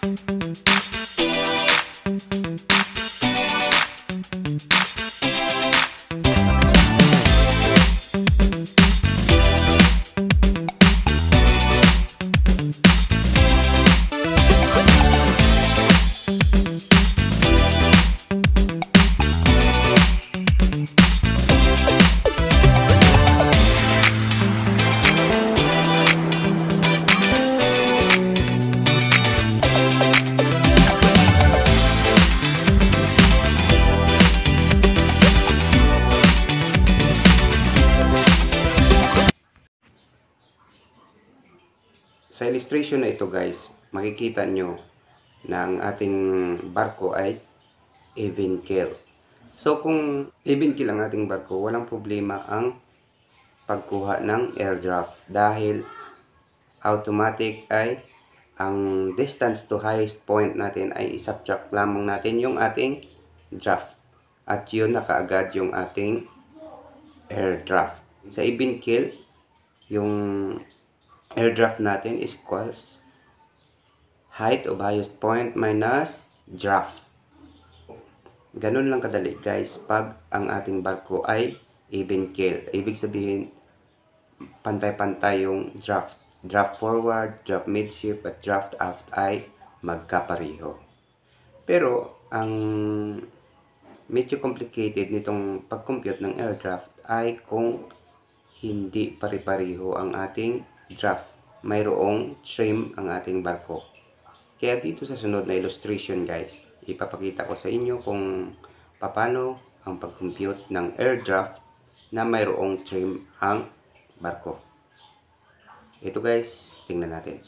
Sa illustration na ito guys, makikita nyo na ang ating barko ay even keel. So kung even keel ang ating barko, walang problema ang pagkuha ng air draft dahil automatic ay ang distance to highest point natin ay isubtract lamang natin yung ating draft at yun na kaagad yung ating air draft. Sa even keel, yung air draft natin is equals height of highest point minus draft. Ganun lang kadali guys pag ang ating barko ay even keel. Ibig sabihin pantay-pantay yung draft. Draft forward, draft midship at draft aft ay magkapareho. Pero ang medyo complicated nitong pag-compute ng air draft ay kung hindi pare-pareho ang ating draft, mayroong trim ang ating barko. Kaya dito sa sunod na illustration guys, ipapakita ko sa inyo kung paano ang pag-compute ng air draft na mayroong trim ang barko. Ito guys, tingnan natin.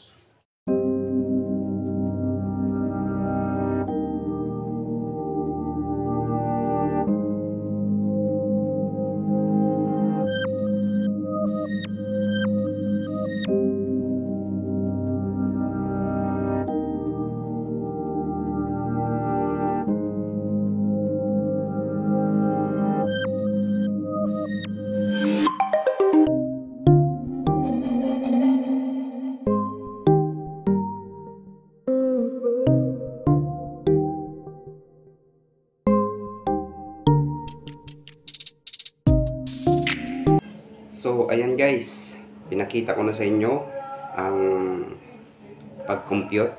So, ayan guys, pinakita ko na sa inyo ang pag-compute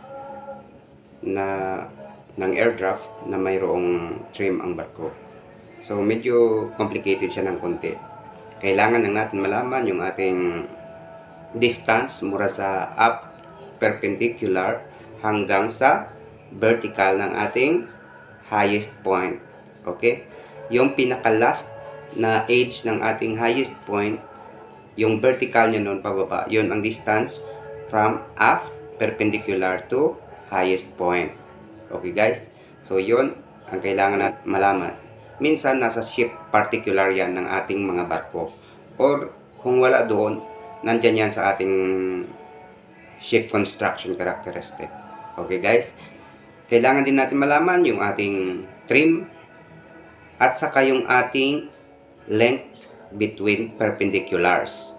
ng air draft na mayroong trim ang barko. So, medyo complicated siya ng konti. Kailangan lang natin malaman yung ating distance mula sa up perpendicular hanggang sa vertical ng ating highest point. Okay? Yung pinaka-last na edge ng ating highest point, yung vertical niya noon pababa, yun ang distance from aft perpendicular to highest point. Okay guys? So yun ang kailangan natin malaman. Minsan nasa ship particular yan ng ating mga barko. Or kung wala doon, nandyan yan sa ating ship construction characteristic. Okay guys? Kailangan din natin malaman yung ating trim at saka yung ating length between perpendiculars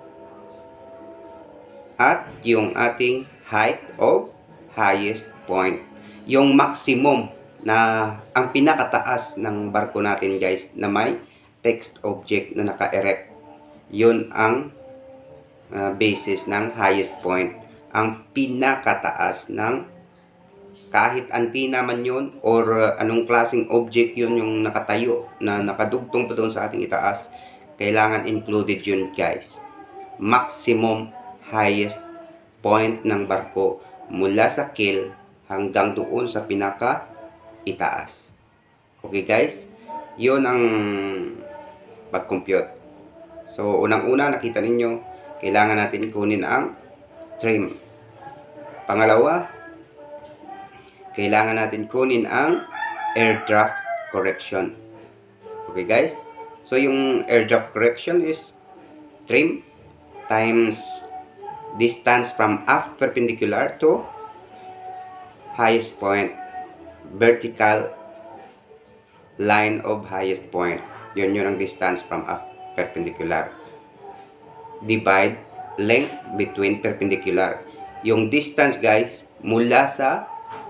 at yung ating height of highest point, yung maximum na ang pinakataas ng barko natin guys na may fixed object na naka-erect. Yun ang basis ng highest point, ang pinakataas ng kahit antina man yun or anong klaseng object yun yung nakatayo na nakadugtong pa doon sa ating itaas, kailangan included yun guys. Maximum highest point ng barko mula sa keel hanggang doon sa pinaka itaas. Okay guys, yun ang pag-compute. So unang-una nakita ninyo, kailangan natin kunin ang trim. Pangalawa, kailangan natin kunin ang air draft correction. Okay guys? So yung air draft correction is trim times distance from aft perpendicular to highest point, vertical line of highest point. Yun ang distance from aft perpendicular. Divide length between perpendicular. Yung distance guys mula sa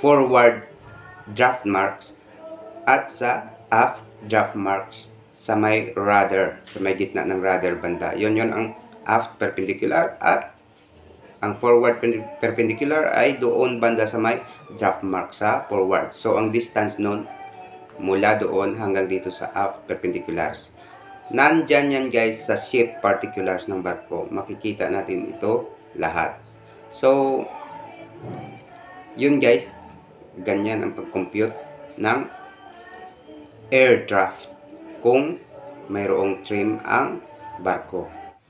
forward draft marks at sa aft draft marks sa may rudder, sa may gitna ng rudder banda. Yon ang aft perpendicular, at ang forward perpendicular ay doon banda sa may draft mark sa forward. So ang distance nun mula doon hanggang dito sa aft perpendiculars. Nandyan yan guys sa shape particulars ng barko. Makikita natin ito lahat. So, yun guys, ganyan ang pag-compute ng air draft kung mayroong trim ang barko.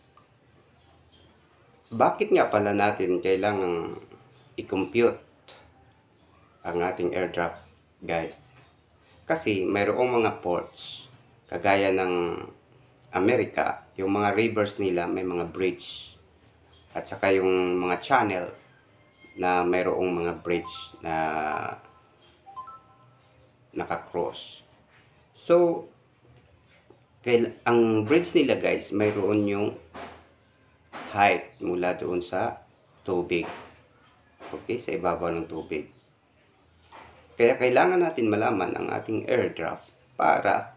Bakit nga pala natin kailangang i-compute ang ating air draft guys? Kasi mayroong mga ports kagaya ng Amerika, yung mga rivers nila may mga bridge, at saka yung mga channel na mayroong mga bridge na nakakross. So, ang bridge nila guys, mayroon yung height mula doon sa tubig. Okay, sa ibabaw ng tubig. Kaya kailangan natin malaman ang ating air draft para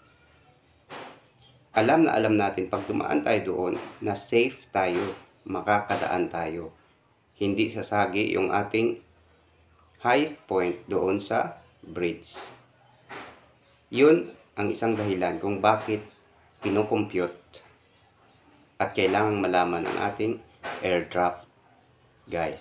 alam natin pag dumaan tayo doon na safe tayo, makakadaan tayo. Hindi sasagi yung ating highest point doon sa bridge. Yun ang isang dahilan kung bakit pinocompute at kailangan malaman ang ating air draft guys.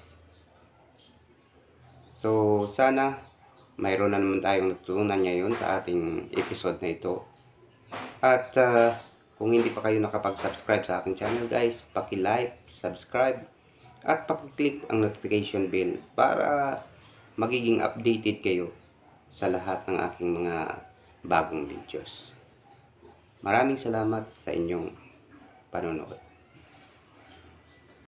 So sana mayroon na naman tayong natutunan ngayon sa ating episode na ito. At kung hindi pa kayo nakapag-subscribe sa aking channel guys, paki-like, subscribe, at paki-click ang notification bell para magiging updated kayo sa lahat ng aking mga bagong videos. Maraming salamat sa inyong panonood.